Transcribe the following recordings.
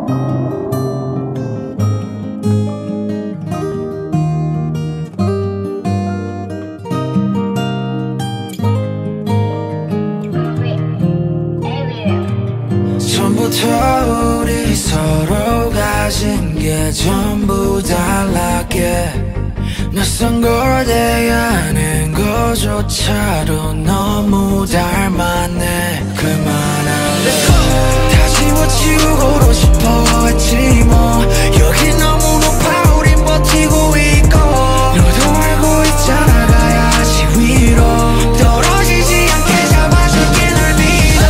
처음부터 우리 서로 가진 게 전부 달랐게 낯선 걸 대하는 것조차도 너무 닮았네. 그만할래. 다 지워치우고도 싶어 했지 뭐. 여기 너무 높아 우린 버티고 있고 너도 알고 있잖아. 가야지 위로 떨어지지 않게 잡아줄게 널 믿어.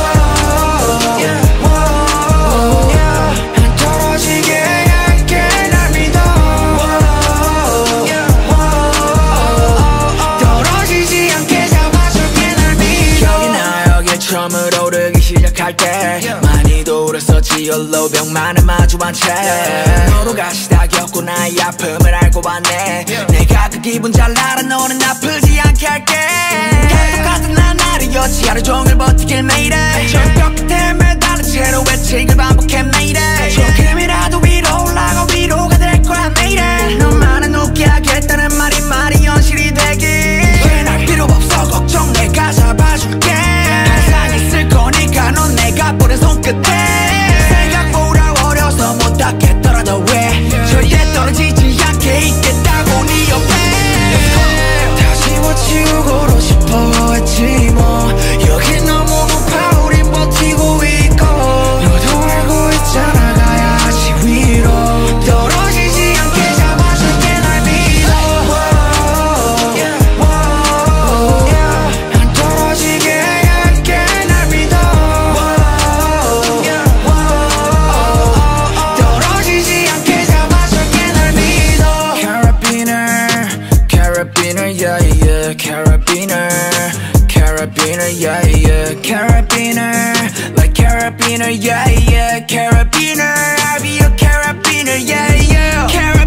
안 떨어지게 할게 날 믿어. 떨어지지 않게 잡아줄게 날 믿어. 여기나 여기 처음으로 오르기 시작할 때 많이도 울었었지. 홀로 벽만은 마주한 채 너도 같이 다 겪고 나의 아픔을 알고 봤네. 내가 그 기분 잘 알아. 너는 아프지 않게 할게. 다 똑같은 나날이었지. 하루 종일 버티길 매일에 절벽 끝에 매달린 채로 외치길 반복해 매일에. 조금이라도 위로 올라가 위로가 될 거야 매일에. 너만은 웃게 하겠다는 말이 현실이 되길. 왜 날 필요 없어 걱정 내가 잡아줄게. 항상 있을 거니까 넌 내가 뿌린 손끝에. 생각보다 어려서 못 닿겠더라도 왜 절대 떨어지지 않게 있겠다고 네 옆에. 다 지워치우고도 싶어 했지 뭐. 여기 너무 높아 우린 버티고 있고 너도 알고 있잖아. 가야지 위로 떨어지지 않게 잡아줄게 날 믿어. 안 떨어지게 할게 날 믿어. 떨어지지 않게 잡아줄게 날 믿어. Carabiner, yeah, yeah. Carabiner, yeah, yeah. Carabiner, like Carabiner, yeah, yeah. Carabiner, I'll be your Carabiner, yeah, yeah.